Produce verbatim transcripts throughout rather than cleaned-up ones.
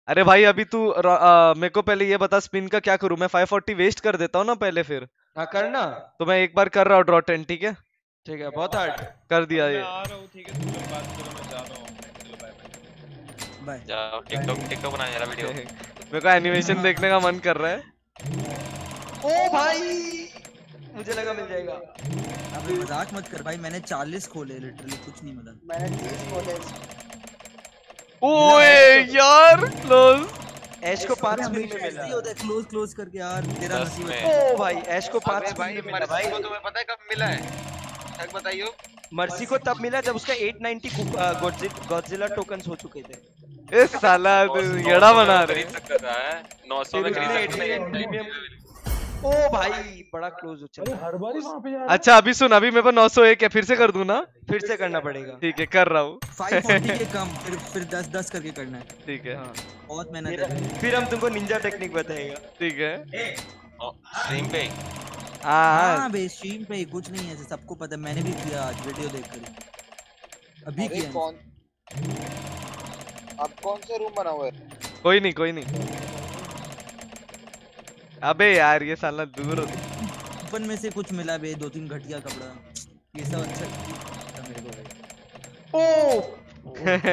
अरे भाई अभी तू र- आ, मेरे को पहले ये बता स्पिन का क्या करूं मैं? फाइव फोर्टी वेस्ट कर देता हूँ ना पहले, फिर हाँ करना। तो मैं एक बार कर रहा हूँ ड्रॉ टेन, ठीक है? ठीक है बहुत हार्ड कर दिया मैं ये। आ रहा हूँ, ठीक है तुम लोग बात करो, मैं जा रहा हूँ अपने। चलो बाय बाय। बाय। जाओ टिकटॉक टिकटॉक बना जरा वीडियो। मेरे को एनिमेशन देखने का मन कर रहा है। ओ भाई मुझे लगा मिल जाएगा। अबे मजाक मत कर भाई, मैंने चालीस खोले लिटरली, कुछ नहीं मिला। मैंने तीस खोले। ओए यार क्लोज। ऐश को पांच अबे स्पिन हमेशा में ऐसे मिला। ही होता है, क्लोज क्लोज करके यार, तेरा दस नसीब में। अच्छा। ओ भाई ऐश को पांच अबे स्पिन भाई में मिला मर्सी भाई। को तुम्हें पता है कब मिला है? तक बताइयो। मर्सी को तब मिला जब उसका आठ सौ नब्बे गॉडजिला टोकन्स हो चुके थे। ए साला तू येड़ा बना रहे। खरीद सकता था है नौ सौ में फिर खरीद उसने सकता एटीन था। प्रीमियम। ओ भाई बड़ा क्लोज हो अरे चला। हर बार ही वहां पे जा रहा अच्छा अभी सुन, अभी मेरे पास नौ सौ एक है, फिर से कर दूं ना? फिर से करना पड़ेगा। ठीक है कर रहा हूँ। फाइव फोर्टी के कम, फिर फिर दस दस करके करना है। ठीक है हाँ बहुत मेहनत फिर, है। फिर हम तुमको निंजा टेक्निक बताएगा। ठीक है। स्ट्रीम पे हाँ हाँ हाँ बे स्ट्रीम पे ही, कुछ नहीं है ऐसे, सबको पता है, मैंने भी किया आज वीडियो देखकर अभी अरे किया। कौन अब कौन सा रूम बना हुआ है? कोई नहीं कोई नहीं। अबे यार ये साला दूर। ओपन में से कुछ मिला बे, दो तीन घटिया कपड़ा, ये सब अच्छा था मेरे को भाई। ओ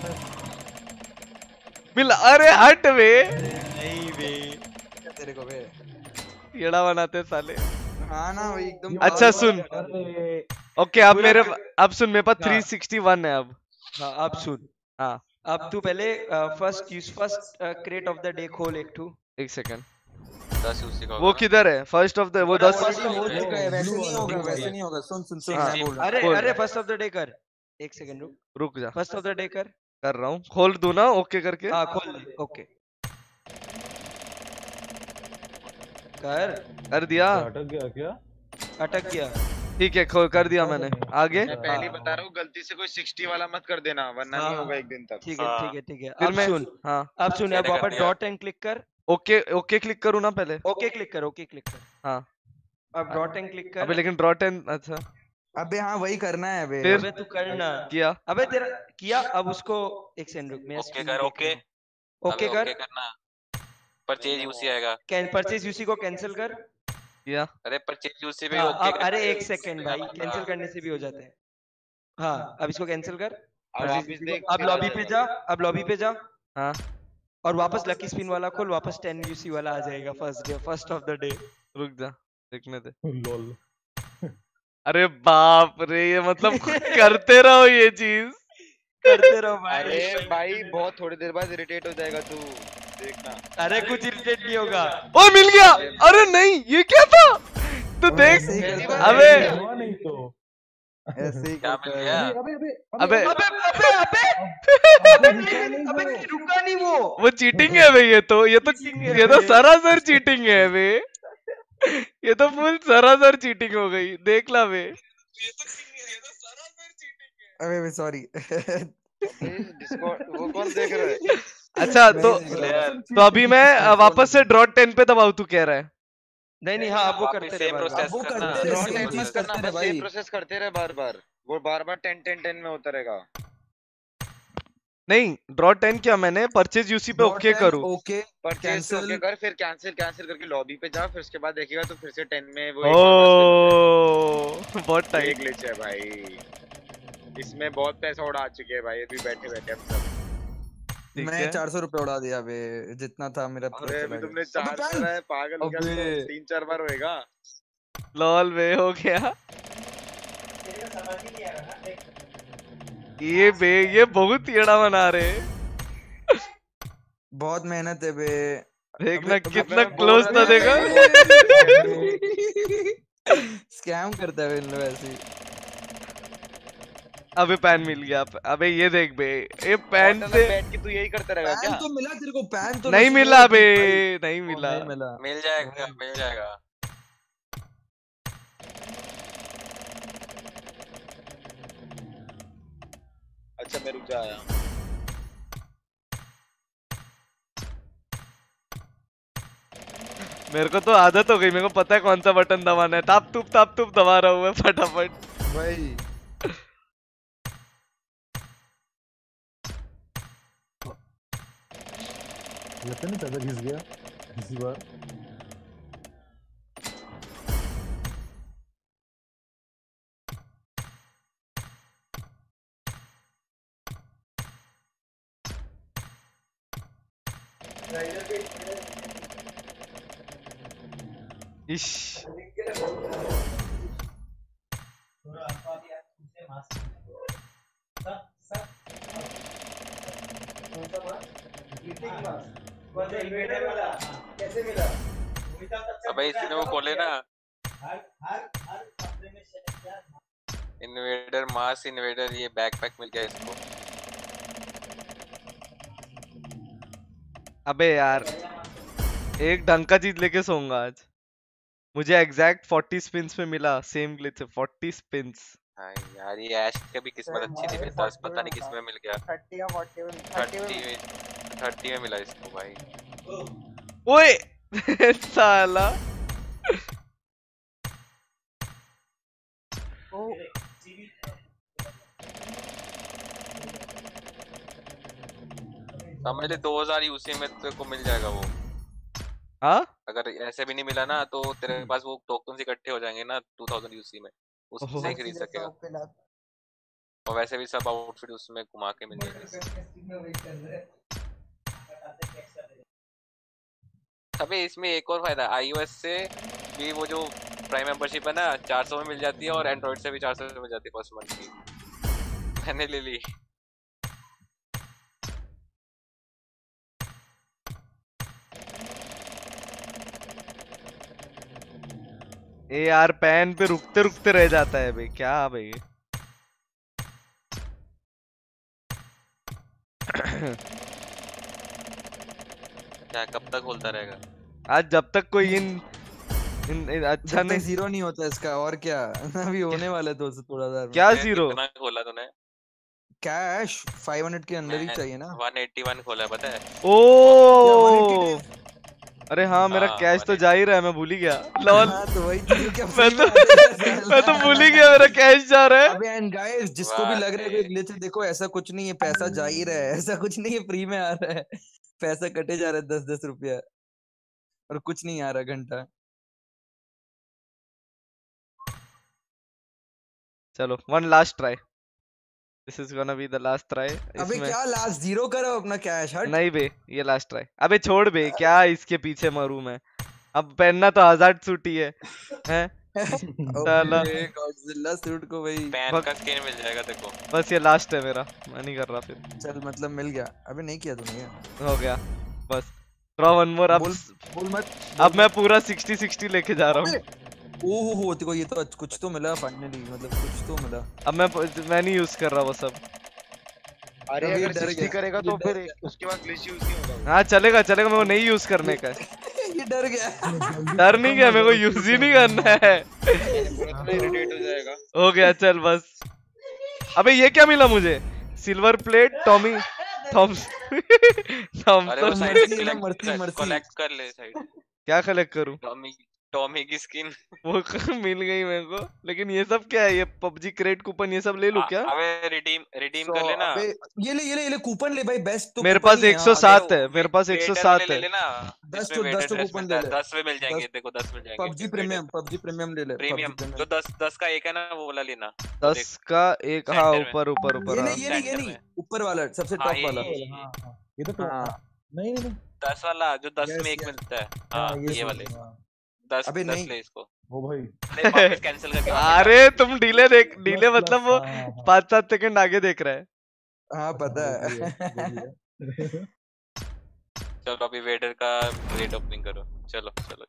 मिला। अरे हट बे, नहीं बे। तेरे को बे येड़ा बनाते साले। हाँ ना वही एकदम। अच्छा सुन, अरे ओके अब पूरा मेरे क- अब सुन मेरे पास हाँ। थ्री सिक्सटी वन है अब। हाँ अब सुन। हाँ अब तू पहले first use first crate of the day खोल एक टू। एक सेकंड। दस उसी का वो होगा किधर है फर्स्ट ऑफ द? वो दस। ऑलरेडी हो चुका है। वैसे blue नहीं वाला, होगा, blue वैसे वाला। नहीं होगा, सुन सुन सुन हाँ। मैं बोल रहा अरे बोल। अरे फर्स्ट ऑफ द डे कर। एक सेकंड रुक। रुक जा, फर्स्ट ऑफ द डे कर। कर रहा हूँ। खोल दूं ना ओके करके? हाँ खोल दे। ओके कर। कर दिया। अटक गया क्या? अटक गया। ठीक है खोल कर दिया मैंने। आगे मैं पहले ही बता रहा हूँ गलती से कोई साठ वाला मत कर देना वरना हाँ, नहीं होगा एक दिन तक। ठीक है हाँ। ठीक है ठीक है। फिर अब मैं सुन हाँ अब सुन अब मैंने कर वापस दिया। डॉट एंड क्लिक कर। ओके ओके क्लिक करूँ ना पहले? ओके क्लिक कर। ओके क्लिक कर। हाँ। अब डॉट एंड क्लिक कर। अबे लेकिन ड्रॉ टेन। अच्छा अबे हाँ वही करना है बे। फिर अबे तू करना। किया। अबे तेरा किया। अब उसको एक सेकंड रुक। मैं ओके कर ओके। ओके अबे कर। ओके करना। परचेज यूसी आएगा। कैन परचेज यूसी को कैंसिल कर। किया। अरे परचेज यूसी पे हाँ, ओके अब करना अरे है। एक सेकंड भाई, कैंसिल करने से भी हो जाता है। हाँ अब इसको कैंसिल कर। अब वापस देख अब फिर लॉबी आ पे जाएगा। जा। अब लॉबी पे जा हाँ और वापस लकी स्पिन वाला खोल। वापस टेन यूसी वाला आ जाएगा। First day first of the day. रुक जा देखने दे। लोल। अरे बाप रे, ये मतलब करते रहो ये चीज। करते रहो भाई। अरे भाई बहुत थोड़ी देर बाद इरिटेट हो जाएगा तू देखना। अरे कुछ इरिटेट नहीं होगा। ओ मिल गया। अरे नहीं ये क्या था? तू देख। ऐसे ही करता है। अबे हुआ नहीं तो ऐसे ही क्या करता मिल है। गया? अबे अबे अबे अबे अबे अबे अबे अबे रुका नहीं अबे वो। नहीं, रुका नहीं वो। वो चीटिंग है बे, ये तो ये तो ये तो सरासर चीटिंग है बे। ये तो फुल सरासर चीटिंग हो गई, देख ला बे। अबे अबे सॉरी। डिस्कॉर्ड वो कौन देख रहा है? अच्छा तो प्लेयर तो अभी मैं अ, वापस से ड्रॉट टेन पे दबाऊ तू कह रहा है? नहीं नहीं हाँ अब वो वापस करते सेम रहे प्रोसेस वो करना। करते रहे, Draw same ten चीज मत करना, करते रहे बस भाई। सेम प्रोसेस करते रहे बार बार। वो बार बार टेन टेन टेन में होता रहेगा। नहीं ड्रॉ टेन क्या मैंने परचेज यूसी पे ओके करूँ? Okay purchase cancel. ओके कर फिर कैंसिल कैंसिल करके लॉबी पे जा फिर उसके बाद देखेगा तो फिर से टेन में वो एक वाला spin हो ओ बहुत जाएगा। ये टाइम। ग्लिच है भाई। इसमें बहुत पैसा उड़ा चुके हैं भाई अभी बैठे बैठे हम सब। ठीक मैं है। चार सौ रुपए उड़ा दिया बे, जितना था मेरा पूरा अरे चला अभी गया। तुमने अबे चार पैन! करा है पागल हो गया तू अबे। तो तीन चार बार होएगा। लॉल बे हो गया। ये बे ये बहुत येड़ा बना रहे। बहुत मेहनत है बे। देखना अबे- कितना अबे क्लोज बोल था रहा देखा। स्कैम करता है इन लोग ऐसे ही। अबे पैन मिल गया। अबे ये देख बे, ये पैन होटल से में बैठ के तू यही करता रहेगा पैन क्या? तो मिला तेरे को, पैन तो नहीं नसीब मिला है बे, भाई। नहीं ओ, मिला। नहीं मिला। मिल जाएगा मिल जाएगा। अच्छा मैं रुक जा आया। मेरे को तो आदत हो गई, मेरे को पता है कौन सा बटन दबाना है। ताप तुप ताप तुप दबा रहा हूँ मैं फटाफट। भाई लगता नहीं पैसा घिस गया इसी बार। इश अबे इसने वो खोले ना इन्वेडर मास इन्वेडर, ये बैकपैक मिल गया इसको। अबे यार एक ढंग का चीज लेके सोऊंगा आज। मुझे एग्जैक्ट फोर्टी स्पिन्स में मिला सेम ग्लिच से फोर्टी स्पिन्स। हाँ यार ये ऐश का भी किस्मत अच्छी थी, दस पता नहीं किस में मिल गया। थर्टी या फोर्टी में थर्टी में थर्टी में मिला इसको भाई। ओए साला समझ ले दो हज़ार यूसी में तेरे को मिल जाएगा वो। हाँ अगर ऐसे भी नहीं मिला ना तो तेरे पास वो टोकन्स इकट्ठे हो जाएंगे ना टू थाउज़ेंड यूसी में, उससे ही खरीद सकेगा। और वैसे भी सब आउटफिट उसमें घुमा के मिल जाएंगे। अबे इसमें एक और फायदा, आईओएस से भी वो जो प्राइम मेंबरशिप है ना चार सौ में मिल जाती है, और एंड्रॉइड से भी चार सौ में मिल जाती है फर्स्ट मंथ की। मैंने ले ली। ए यार पैन पे रुकते रुकते रह जाता है भाई, क्या भाई। क्या कब तक खोलता रहेगा? आज जब तक कोई इन, इन, इन अच्छा नहीं जीरो नहीं होता इसका, और क्या अभी होने वाला है दो सौ थोड़ा सा। क्या जीरो? कितना खोला तूने? कैश पाँच सौ के अंदर ही चाहिए ना। एक सौ इक्यासी खोला है पता है? ओ अरे हाँ मेरा हाँ, कैश तो जा ही रहा है, मैं भूल ही गया। लॉल हाँ, तो वही चीज़ क्या मैं तो मैं तो भूल ही गया मेरा कैश जा रहा है। अबे एंड गाइस जिसको भी लग रहा है कोई ग्लिच है, देखो ऐसा कुछ नहीं है, पैसा जा ही रहा है, ऐसा कुछ नहीं है फ्री में आ रहा है, पैसा कटे जा रहा है दस दस रुपया और कुछ नहीं आ रहा घंटा। चलो one last try, this is gonna be the last try. अबे क्या लास्ट जीरो करो अपना कैश हट। नहीं बे ये लास्ट ट्राई। अबे छोड़ बे, क्या इसके पीछे मरूं मैं, अब पहनना तो हज़ार्ड सूट ही है हैं साला। गॉडजिला सूट को भाई पैन का स्किन मिल जाएगा देखो। बस ये लास्ट है मेरा, मैं नहीं कर रहा फिर। चल मतलब मिल गया। अबे नहीं किया तूने, हो गया बस। Draw one more. अब बोल, बोल मत। अब मैं पूरा सिक्सटी सिक्सटी लेके जा रहा हूँ। ओहो हो तेरे को ये तो कुछ तो मिला फाइनली, मतलब कुछ तो मिला। अब मैं मैं नहीं यूज कर रहा वो सब। अरे अगर सिक्सटी करेगा तो फिर उसके बाद ग्लिच यूज नहीं होगा। हाँ चलेगा चलेगा, मेरे को नहीं यूज करने का है। ये डर गया। डर नहीं गया, मेरे को यूज ही नहीं करना है। इरिटेट हो जाएगा। हो गया चल बस। अबे ये क्या मिला मुझे? Silver plate Tommy Thoms Thomson. Mercy mercy collect कर ले साइड। क्या कलेक्ट करूं? टॉमी टॉमी की स्किन वो मिल गई मेरे को, लेकिन ये सब क्या है? ये पबजी क्रेट कूपन ये सब ले लूं क्या? अबे रिडीम रिडीम कर लेना। ये ले ये ले ये ले कूपन ले भाई, बेस्ट तो मेरे पास एक सौ सात है, मेरे पास एक सौ सात है। दस तो दस तो कूपन ले ले। दस में मिल जाएंगे देखो, दस मिल जाएंगे। पबजी प्रीमियम पबजी प्रीमियम ले ले। प्रीमियम जो दस दस का एक है ना वो वाला लेना। दस का एक, हाँ ऊपर ऊपर ऊपर। ये नहीं ये नहीं ये नहीं ऊपर वाला सबसे टॉप वाला। ये तो नहीं नहीं दस वाला जो दस में एक मिलता है। हाँ ये वाले दस अबे दस ले इसको। ओ भाई वापस कैंसिल करके। अरे तुम डीले देख, डीले मतलब वो पाँच सात सेकंड आगे देख रहा है। हाँ पता है। चलो अभी वेडर का रेट ओपनिंग करो। चलो चलो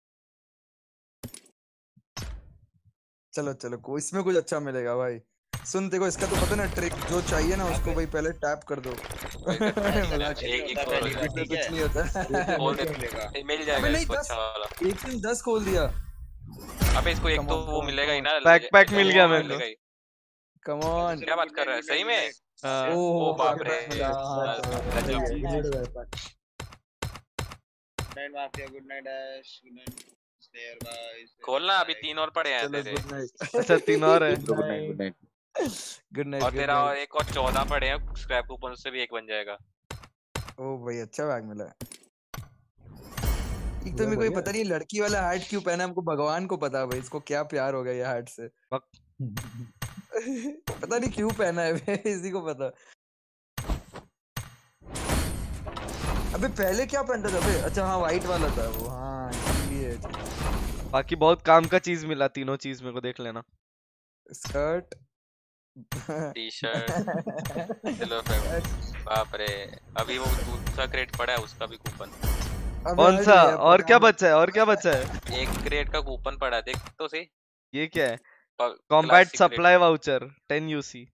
चलो चलो को इसमें कुछ अच्छा मिलेगा भाई। सुन देखो इसका तो पता ना ट्रिक, जो चाहिए ना उसको भाई पहले टैप कर दो। एक एक कुछ नहीं होता। खोल दे मिल जाएगा इसको अच्छा वाला। एक दिन दस खोल दिया। अबे इसको एक तो वो मिलेगा ही ना, बैकपैक मिल गया मेरे को। कम ऑन क्या बात कर रहा है सही में? ओ बाप रे। Night mafia, good night dash, good night stair by. खोलना अभी तीन और पड़े हैं तेरे। अच्छा तीन और है। Good night good night good night. और तेरा और एक और चौदह पड़े हैं स्क्रैप कूपन, उससे भी एक बन जाएगा। ओ भाई अच्छा बैग मिला है। एक तो मेरे को ये पता नहीं लड़की वाला हार्ट क्यों पहना, हमको भगवान को पता भाई इसको क्या प्यार हो गया ये हार्ट से। पता नहीं क्यों पहना है भाई, इसी को पता। अबे पहले क्या पहनता था बे? अच्छा हाँ वाइट वाला था वो, हाँ इसलिए। बाकी बहुत काम का चीज मिला, तीनों चीज मेरे को देख लेना। स्कर्ट, टी शर्ट, बाप रे। अभी वो दूसरा क्रेट पड़ा है उसका भी कूपन। कौन सा? और क्या बचा है? और क्या बचा है? एक क्रेट का कूपन पड़ा है, देख तो सही। ये क्या है? Combat supply voucher ten UC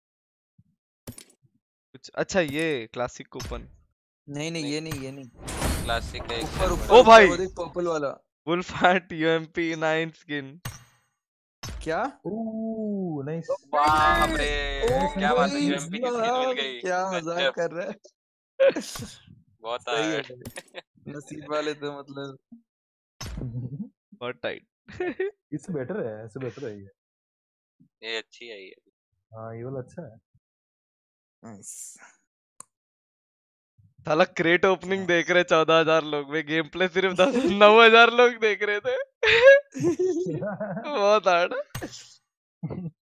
कुछ। अच्छा ये क्लासिक कूपन। नहीं नहीं ये नहीं ये नहीं क्लासिक है ऊपर ऊपर। ओ भाई वो देख पर्पल वाला wolf hat UMP nine skin. क्या? Oh nice. बाप रे क्या बात है, यूएमपी की स्किन मिल गई। क्या मजाक कर रहा है। बहुत सही है हार्ड। नसीब वाले तो मतलब बहुत टाइट। इससे बेटर है, इससे बेटर है ये। ये अच्छी है ये। हाँ ये वाला अच्छा है। नाइस। साला क्रेट ओपनिंग देख रहे चौदह हजार लोग, वे गेम प्ले सिर्फ दस नौ हजार लोग देख रहे थे। बहुत हार्ड।